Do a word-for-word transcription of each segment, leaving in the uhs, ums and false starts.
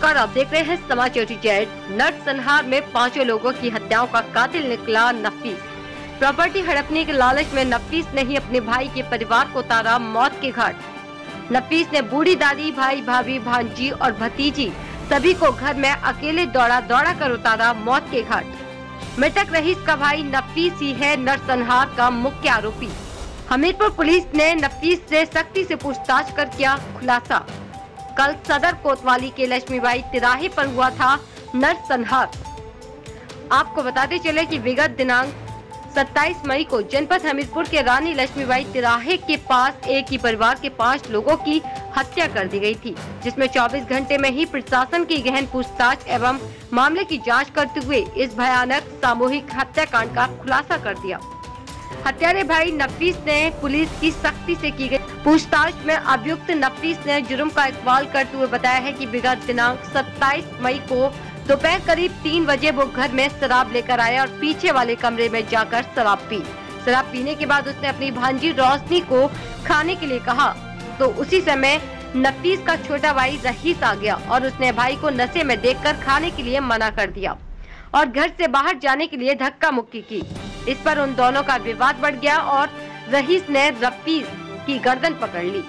नमस्कार, आप देख रहे हैं समाचार जेड। नरसंहार में पांचों लोगों की हत्याओं का कातिल निकला नफीस। प्रॉपर्टी हड़पने के लालच में नफीस ने ही अपने भाई के परिवार को उतारा मौत के घाट। नफीस ने बूढ़ी दादी, भाई, भाभी, भांजी और भतीजी सभी को घर में अकेले दौड़ा दौड़ा कर उतारा मौत के घाट। मृतक रईस का भाई नफीस ही है नरसंहार का मुख्य आरोपी। हमीरपुर पुलिस ने नफीस से सख्ती से पूछताछ कर किया खुलासा। कल सदर कोतवाली के लक्ष्मीबाई तिराहे पर हुआ था नरसंहार। आपको बताते चले कि विगत दिनांक सत्ताईस मई को जनपद हमीरपुर के रानी लक्ष्मीबाई तिराहे के पास एक ही परिवार के पांच लोगों की हत्या कर दी गई थी, जिसमें चौबीस घंटे में ही प्रशासन की गहन पूछताछ एवं मामले की जांच करते हुए इस भयानक सामूहिक हत्याकांड का खुलासा कर दिया। हत्यारे भाई नफीस ने पुलिस की सख्ती से की गई पूछताछ में अभियुक्त नफीस ने जुर्म का इकबाल करते हुए बताया है कि विगत दिनांक सत्ताईस मई को दोपहर करीब तीन बजे वो घर में शराब लेकर आया और पीछे वाले कमरे में जाकर शराब पी। शराब पीने के बाद उसने अपनी भांजी रोशनी को खाने के लिए कहा तो उसी समय नफीस का छोटा भाई रईस आ गया और उसने भाई को नशे में देखकर खाने के लिए मना कर दिया और घर से बाहर जाने के लिए धक्का मुक्की की। इस पर उन दोनों का विवाद बढ़ गया और रईस ने रफीस की गर्दन पकड़ ली।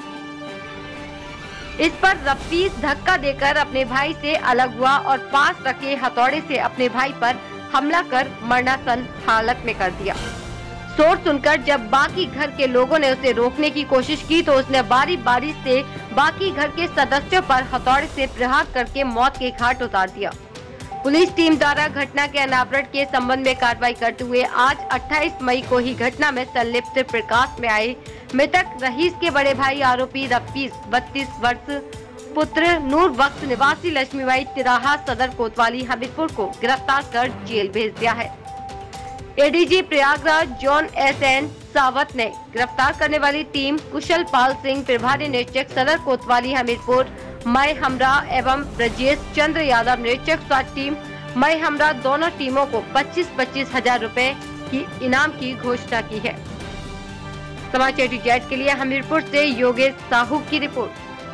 इस पर रफीस धक्का देकर अपने भाई से अलग हुआ और पास रखे हथौड़े से अपने भाई पर हमला कर मरणासन हालत में कर दिया। शोर सुनकर जब बाकी घर के लोगों ने उसे रोकने की कोशिश की तो उसने बारी बारी से बाकी घर के सदस्यों पर हथौड़े से प्रहार करके मौत के घाट उतार दिया। पुलिस टीम द्वारा घटना के अनावरण के संबंध में कार्रवाई करते हुए आज अट्ठाईस मई को ही घटना में संलिप्त प्रकाश में आए मृतक रईस के बड़े भाई आरोपी रफीस बत्तीस वर्ष पुत्र नूर बख्श निवासी लक्ष्मीबाई तिराहा सदर कोतवाली हमीरपुर को गिरफ्तार कर जेल भेज दिया है। ADG Prayagraj zone S N Sawat ने गिरफ्तार करने वाली टीम कुशल पाल सिंह, प्रभारी निरीक्षक सदर कोतवाली हमीरपुर मई हमरा एवं ब्रजेश चंद्र यादव निरीक्षक स्वास्थ्य टीम मई हमरा दोनों टीमों को पच्चीस पच्चीस हजार रूपए की इनाम की घोषणा की है। समाचार जेड के लिए हमीरपुर से योगेश साहू की रिपोर्ट।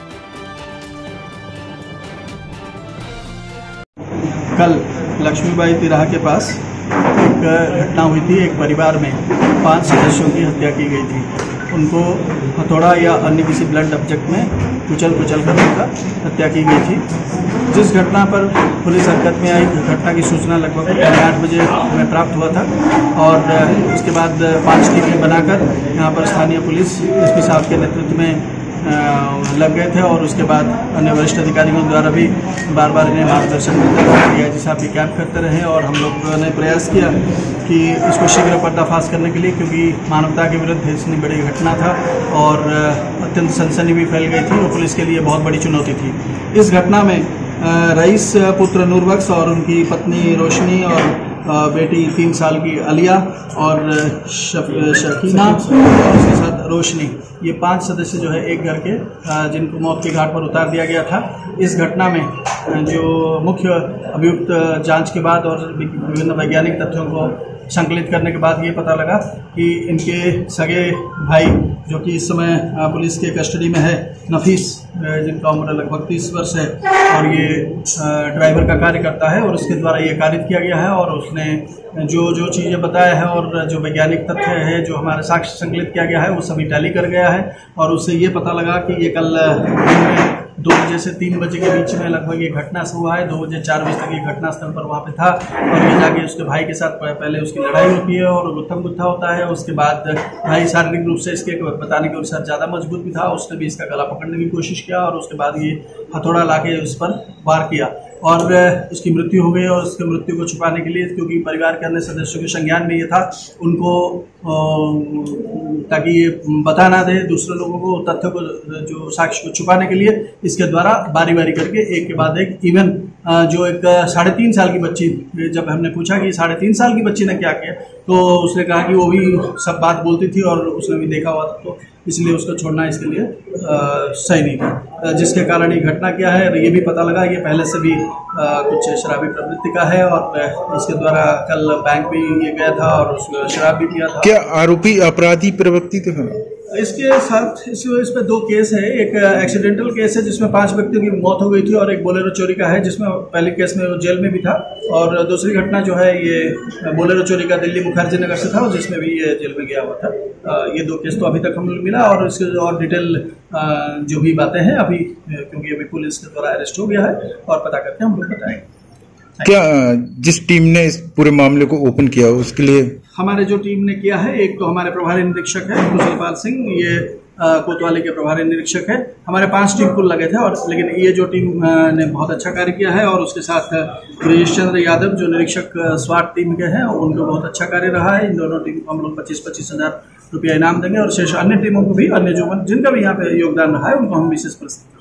कल लक्ष्मीबाई तिराहा के पास एक घटना हुई थी। एक परिवार में पांच सदस्यों की हत्या की गई थी। उनको हथौड़ा या अन्य किसी ब्लंट ऑब्जेक्ट में कुचल कुचल कर उनका हत्या की गई थी। जिस घटना पर पुलिस हरकत में आई, घटना की सूचना लगभग आठ बजे हमें प्राप्त हुआ था और उसके बाद पांच टीमें बनाकर यहाँ पर स्थानीय पुलिस एसपी साहब के नेतृत्व में लग गए थे और उसके बाद अन्य वरिष्ठ अधिकारियों द्वारा भी बार बार इन्हें मार्गदर्शन करते रहे, डीआईजी साहब भी कैंप करते रहे और हम लोगों ने प्रयास किया कि इसको शीघ्र पर्दाफाश करने के लिए, क्योंकि मानवता के विरुद्ध इतनी बड़ी घटना था और अत्यंत सनसनी भी फैल गई थी और पुलिस के लिए बहुत बड़ी चुनौती थी। इस घटना में रईस पुत्र नूर बख्श और उनकी पत्नी रोशनी और बेटी तीन साल की अलिया और शकीना और उसके साथ रोशनी, ये पांच सदस्य जो है एक घर के जिनको मौत के घाट पर उतार दिया गया था। इस घटना में जो मुख्य अभियुक्त जांच के बाद और विभिन्न वैज्ञानिक तथ्यों को संकलित करने के बाद ये पता लगा कि इनके सगे भाई जो कि इस समय पुलिस के कस्टडी में है, नफीस, जिनका उम्र लगभग तीस वर्ष है और ये ड्राइवर का कार्य करता है और उसके द्वारा ये कारित किया गया है और उसने जो जो चीज़ें बताया है और जो वैज्ञानिक तथ्य है, जो हमारे साक्ष्य संकलित किया गया है, वो सभी टैली कर गया है और उससे ये पता लगा कि ये कल दो बजे से तीन बजे के बीच में लगभग ये घटना से हुआ है। दो बजे चार बजे तक ये घटनास्थल पर वहाँ पे था और ये जाके उसके भाई के साथ पहले उसकी लड़ाई होती है और गुत्थम गुत्था होता है। उसके बाद भाई शारीरिक रूप से इसके बताने के अनुसार ज़्यादा मजबूत भी था, उसने भी इसका गला पकड़ने की कोशिश किया और उसके बाद ये हथौड़ा लाके उस पर वार किया और उसकी मृत्यु हो गई। और उसकी मृत्यु को छुपाने के लिए, क्योंकि परिवार के अन्य सदस्यों के संज्ञान में ये था, उनको ताकि ये बता ना दे दूसरे लोगों को तथ्य को, जो साक्ष्य को छुपाने के लिए इसके द्वारा बारी बारी करके एक के बाद एक, इवन जो एक साढ़े तीन साल की बच्ची, जब हमने पूछा कि साढ़े तीन साल की बच्ची ने क्या किया तो उसने कहा कि वो भी सब बात बोलती थी और उसने भी देखा हुआ था, तो इसलिए उसको छोड़ना इसके लिए आ, सही नहीं था, जिसके कारण ये घटना क्या है ये भी पता लगा। ये पहले से भी आ, कुछ शराबी प्रवृत्ति का है और इसके द्वारा कल बैंक भी ये गया था और उस शराब भी पिया था। क्या आरोपी अपराधी प्रवृत्ति तो है? इसके साथ इस, इस पे दो केस है। एक एक्सीडेंटल केस है जिसमें पांच व्यक्तियों की मौत हो गई थी और एक बोलेरो चोरी का है जिसमें पहले केस में वो जेल में भी था और दूसरी घटना जो है ये बोलेरो चोरी का दिल्ली मुखर्जी नगर से था जिसमें भी ये जेल में गया हुआ था। ये दो केस तो अभी तक हम लोग मिला और इसके और डिटेल जो भी बातें हैं अभी क्योंकि अभी पुलिस के द्वारा अरेस्ट हो गया है और पता करके हम लोग बताएंगे। क्या जिस टीम ने इस पूरे मामले को ओपन किया उसके लिए हमारे जो टीम ने किया है, एक तो हमारे प्रभारी निरीक्षक है कुशलपाल सिंह, ये कोतवाली के प्रभारी निरीक्षक है। हमारे पांच टीम कुल लगे थे और लेकिन ये जो टीम ने बहुत अच्छा कार्य किया है और उसके साथ ब्रजेश चंद्र यादव जो निरीक्षक स्वाट टीम के हैं उनको बहुत अच्छा कार्य रहा है। इन दोनों टीम को हम लोग पच्चीस पच्चीस हजार रुपया इनाम देंगे और शेष अन्य टीमों को भी, अन्य जो जिनका भी यहाँ पे योगदान रहा है उनको हम विशेष पुरस्कार